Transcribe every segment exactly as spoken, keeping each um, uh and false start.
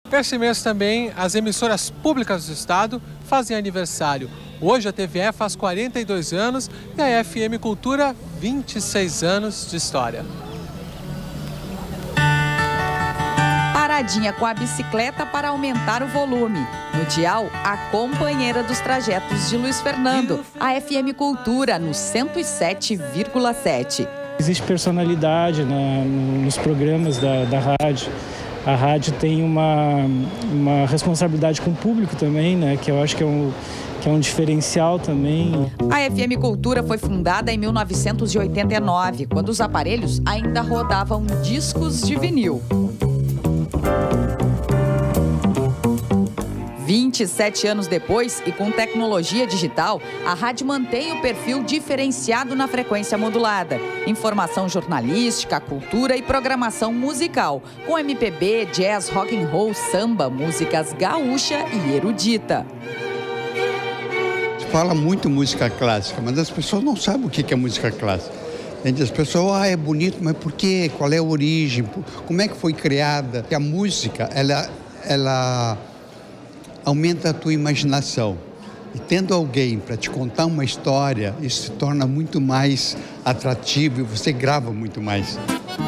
Este mês também as emissoras públicas do estado fazem aniversário. Hoje a T V E faz quarenta e dois anos e a F M Cultura vinte e seis anos de história. Paradinha com a bicicleta para aumentar o volume. No dial, a companheira dos trajetos de Luiz Fernando, a F M Cultura no cento e sete vírgula sete. Existe personalidade na, nos programas da, da rádio. A rádio tem uma, uma responsabilidade com o público também, né? Que eu acho que é um, que é um diferencial também. A F M Cultura foi fundada em mil novecentos e oitenta e nove, quando os aparelhos ainda rodavam discos de vinil. vinte e sete anos depois, e com tecnologia digital, a rádio mantém o perfil diferenciado na frequência modulada. Informação jornalística, cultura e programação musical, com M P B, jazz, rock and roll, samba, músicas gaúcha e erudita. Fala muito música clássica, mas as pessoas não sabem o que é música clássica. As pessoas, ah, é bonito, mas por quê? Qual é a origem? Como é que foi criada? A música, ela... ela aumenta a tua imaginação. E tendo alguém para te contar uma história, isso se torna muito mais atrativo e você grava muito mais.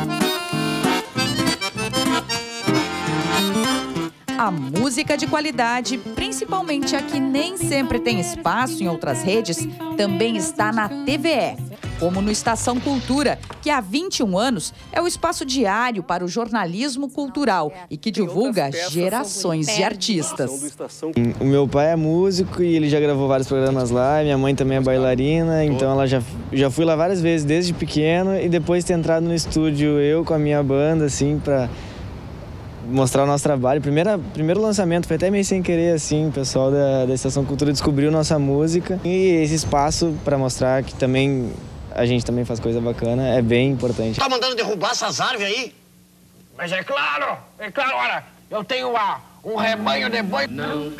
A música de qualidade, principalmente a que nem sempre tem espaço em outras redes, também está na T V E. Como no Estação Cultura, que há vinte e um anos é o espaço diário para o jornalismo cultural e que divulga gerações de artistas. O meu pai é músico e ele já gravou vários programas lá, minha mãe também é bailarina, então ela já, já fui lá várias vezes desde pequeno e depois ter entrado no estúdio eu com a minha banda, assim, para mostrar o nosso trabalho. Primeira, primeiro lançamento foi até meio sem querer, assim, o pessoal da, da Estação Cultura descobriu nossa música e esse espaço para mostrar que também a gente também faz coisa bacana, é bem importante. Tá mandando derrubar essas árvores aí? Mas é claro, é claro, olha, eu tenho uma, um rebanho de boi.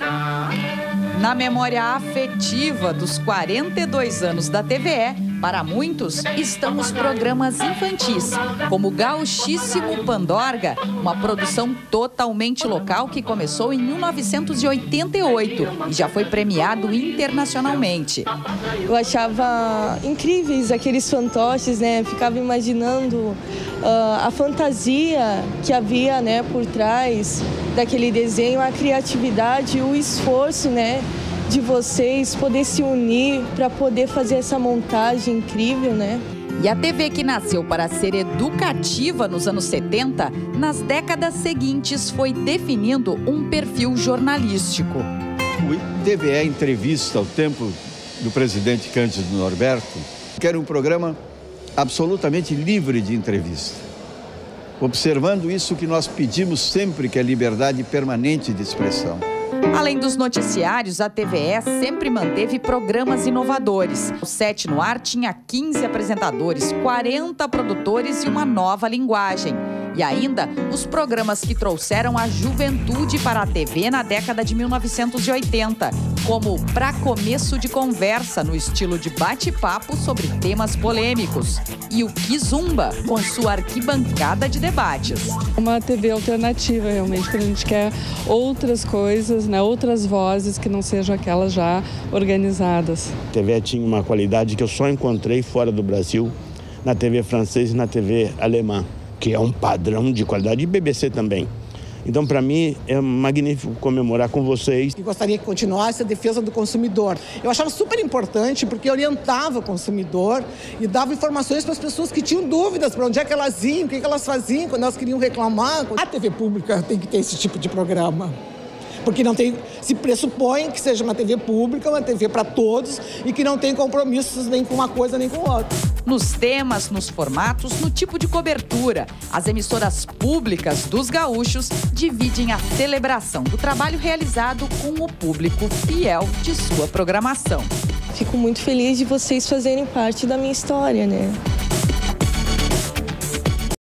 Na memória afetiva dos quarenta e dois anos da T V E, para muitos estão os programas infantis, como Gauchíssimo Pandorga, uma produção totalmente local que começou em mil novecentos e oitenta e oito e já foi premiado internacionalmente. Eu achava incríveis aqueles fantoches, né? Ficava imaginando uh, a fantasia que havia, né, por trás daquele desenho, a criatividade, o esforço, né, de vocês poder se unir para poder fazer essa montagem incrível, né? E a T V que nasceu para ser educativa nos anos setenta, nas décadas seguintes foi definindo um perfil jornalístico. O T V E Entrevista ao tempo do presidente Cândido Norberto, que era um programa absolutamente livre de entrevista. Observando isso que nós pedimos sempre, que é a liberdade permanente de expressão. Além dos noticiários, a T V E sempre manteve programas inovadores. O Sete no Ar tinha quinze apresentadores, quarenta produtores e uma nova linguagem. E ainda os programas que trouxeram a juventude para a T V na década de mil novecentos e oitenta, como Pra Começo de Conversa, no estilo de bate-papo sobre temas polêmicos, e o Kizumba, com sua arquibancada de debates. Uma T V alternativa, realmente, quando a gente quer outras coisas, né, outras vozes que não sejam aquelas já organizadas. A T V E tinha uma qualidade que eu só encontrei fora do Brasil, na T V francesa e na T V alemã, que é um padrão de qualidade, e B B C também. Então, para mim, é magnífico comemorar com vocês. Eu gostaria que continuasse a defesa do consumidor. Eu achava super importante porque orientava o consumidor e dava informações para as pessoas que tinham dúvidas para onde é que elas iam, o que elas faziam quando elas queriam reclamar. A T V pública tem que ter esse tipo de programa. Porque não tem, se pressupõe que seja uma T V pública, uma T V para todos e que não tem compromissos nem com uma coisa nem com outra. Nos temas, nos formatos, no tipo de cobertura, as emissoras públicas dos gaúchos dividem a celebração do trabalho realizado com o público fiel de sua programação. Fico muito feliz de vocês fazerem parte da minha história, né?